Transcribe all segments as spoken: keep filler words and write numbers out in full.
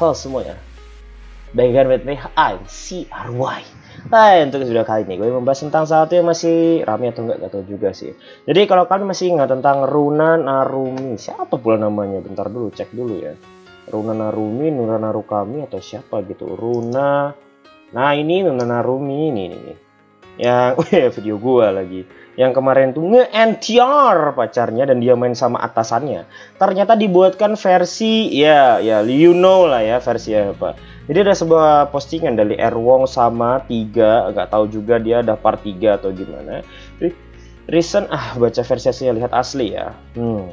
hafal semuanya. Begin with me, I'm C R Y. Nah, untuk video kali ini gue membahas tentang satu yang masih rame atau enggak, gak tahu juga sih. Jadi kalau kalian masih ingat tentang Runa Narumi, siapa pula namanya? Bentar dulu, cek dulu ya. Runa Narumi, Nura Narukami atau siapa gitu. Runa. Nah, ini Runa Narumi ini nih. Yang video gue lagi. Yang kemarin tuh nge-N T R pacarnya dan dia main sama atasannya. Ternyata dibuatkan versi ya ya you know lah ya versi apa. Jadi ada sebuah postingan dari Erwong sama tiga, nggak tahu juga dia ada part tiga atau gimana. Recent ah baca versi aslinya, lihat asli ya. Hmm.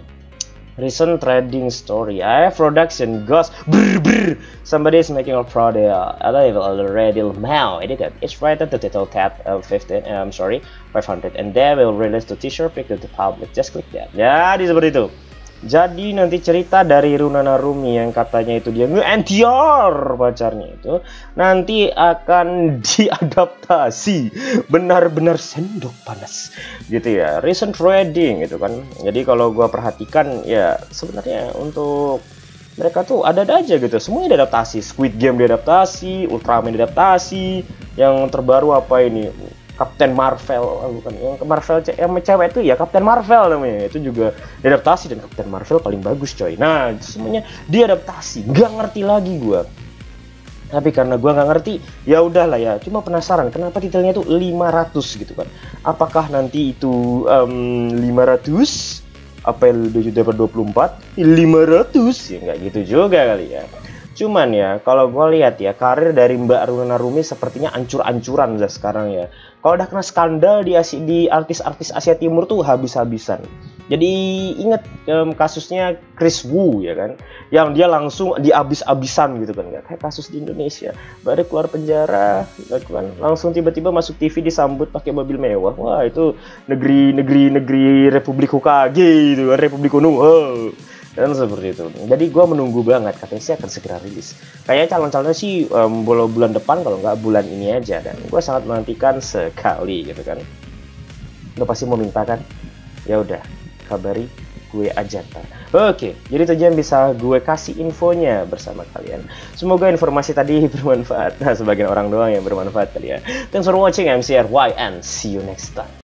Recent trading story. I have production ghost. Brr, brr. Somebody is making a product. I will already now edited. It's rated to title cap uh, fifteen. Uh, I'm sorry, five hundred. And they will release the t-shirt pic to the public. Just click that. Ya, di seperti itu. Jadi nanti cerita dari Runa Narumi yang katanya itu dia nge-N T R pacarnya itu nanti akan diadaptasi benar-benar sendok panas gitu ya, recent trading gitu kan. Jadi kalau gua perhatikan ya sebenarnya untuk mereka tuh ada-ada aja gitu, semuanya diadaptasi. Squid Game diadaptasi, Ultraman diadaptasi, yang terbaru apa ini Captain Marvel, bukan yang ke Marvel yang cewek itu ya Captain Marvel namanya, itu juga diadaptasi dan Captain Marvel paling bagus coy. Nah itu semuanya diadaptasi, nggak ngerti lagi gua. Tapi karena gua nggak ngerti ya udahlah ya, cuma penasaran kenapa titelnya itu lima ratus gitu kan. Apakah nanti itu um, lima ratus apa dapat dua puluh empat lima ratus ya, nggak gitu juga kali ya. Cuman ya kalau gue lihat ya karir dari Mbak Runa Narumi sepertinya ancur-ancuran lah sekarang ya. Kalau udah kena skandal di di artis-artis Asia Timur tuh habis-habisan. Jadi inget um, kasusnya Chris Wu ya kan, yang dia langsung diabis-abisan gitu kan, nggak kayak kasus di Indonesia. Baru keluar penjara, gitu kan, langsung tiba-tiba masuk T V disambut pakai mobil mewah. Wah itu negeri-negeri negeri Republik Hokage gitu kan, Republik Kuno. Oh. Dan seperti itu. Jadi gue menunggu banget, katanya sih akan segera rilis. Kayaknya calon-calonnya sih um, boleh bulan depan, kalau nggak bulan ini aja. Dan gue sangat menantikan sekali gitu kan. Lo pasti mau minta kan? Ya udah, kabari gue aja ntar. Oke, jadi itu aja yang bisa gue kasih infonya bersama kalian. Semoga informasi tadi bermanfaat. Nah, sebagian orang doang yang bermanfaat kali ya. Thanks for watching, I'm C R Y and see you next time.